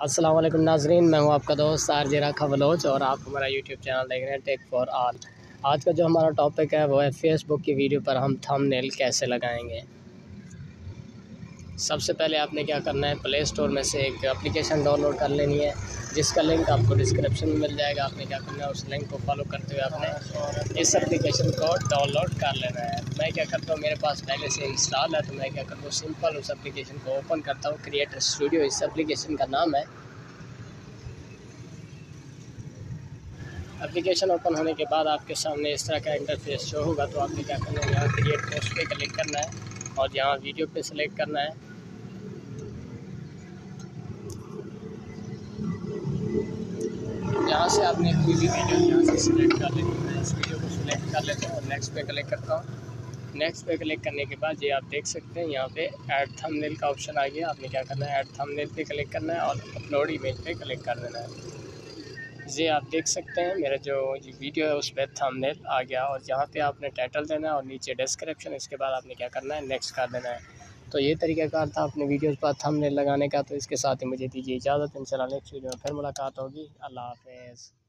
अस्सलाम वालेकुम नाजरीन, मैं हूं आपका दोस्त आरजे राखा बलोच और आप हमारा यूट्यूब चैनल देख रहे हैं टेक फॉर ऑल। आज का जो हमारा टॉपिक है वो है फेसबुक की वीडियो पर हम थंबनेल कैसे लगाएंगे। सबसे पहले आपने क्या करना है, प्ले स्टोर में से एक एप्लीकेशन डाउनलोड कर लेनी है जिसका लिंक आपको डिस्क्रिप्शन में मिल जाएगा। आपने क्या करना है, उस लिंक को फॉलो करते हुए आपने इस एप्लीकेशन को डाउनलोड कर लेना है। मैं क्या करता हूँ, मेरे पास पहले से इंस्टॉल है तो मैं क्या करता हूँ, सिंपल उस एप्लीकेशन को ओपन करता हूँ। क्रिएटर स्टूडियो इस एप्लीकेशन का नाम है। एप्लीकेशन ओपन होने के बाद आपके सामने इस तरह का इंटरफेस शो होगा। तो आपने क्या करना है, यहाँ क्रिएट पोस्ट पे क्लिक करना है और यहाँ वीडियो पे सिलेक्ट करना है। यहाँ से आपने कोई भी वीडियो यहाँ से सिलेक्ट कर लेनी है। इस वीडियो को सिलेक्ट कर लेते हैं और नेक्स्ट पे क्लिक करता हूँ। नेक्स्ट पे क्लिक करने के बाद ये आप देख सकते हैं यहाँ पे ऐड थंबनेल का ऑप्शन आ गया। आपने क्या करना है, ऐड थंबनेल पे क्लिक करना है और अपलोड इमेज पे क्लिक कर देना है। ये आप देख सकते हैं मेरा जो ये वीडियो है उस पर थंबनेल आ गया और यहाँ पे आपने टाइटल देना है और नीचे डिस्क्रिप्शन। इसके बाद आपने क्या करना है, नेक्स्ट कर देना है। तो ये तरीक़ाकार था अपने वीडियोज़ पर थंबनेल लगाने का। तो इसके साथ ही मुझे दीजिए इजाज़त। इंशाल्लाह नेक्स्ट वीडियो में फिर मुलाकात होगी। अल्लाह हाफ़िज़।